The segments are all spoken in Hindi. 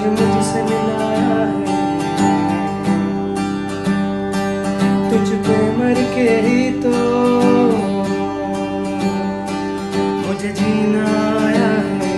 मुझसे मिलाया है, तुझ पे मर के ही तो मुझे जीना आया है।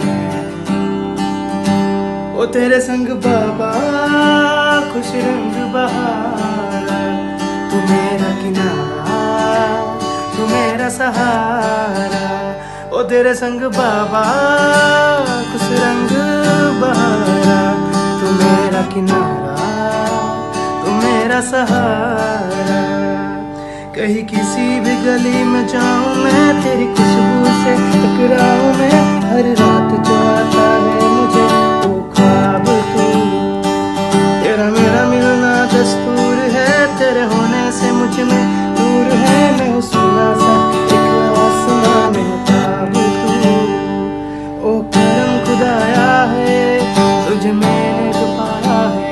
ओ तेरे संग बाबा खुश रंग बहारा, तू मेरा किनारा तू मेरा सहारा। ओ तेरे संग बाबा खुश रंग बहारा, तू मेरा किनारा तू मेरा सहारा। कहीं किसी भी गली में जाऊं मैं, तेरी खुशबू से टकराऊं मैं। हर रात जो आता है मुझे वो ख्वाब तू, तेरा मेरा मिलना दस्तूर है। तेरे होने से मुझ में दूर है, मैं हूँ सुना सा एक आसमां में ख्वाब तू। ओ करम खुदाया है, तुझे मैंने तो पाया है।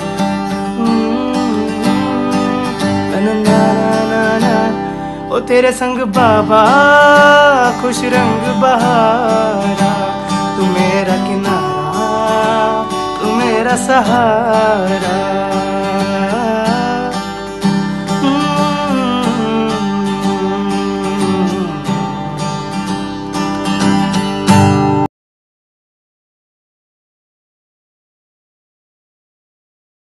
ना ना ना ना, ओ तेरे संग बाबा खुश रंग बहारा, तू मेरा किनारा तू मेरा सहारा।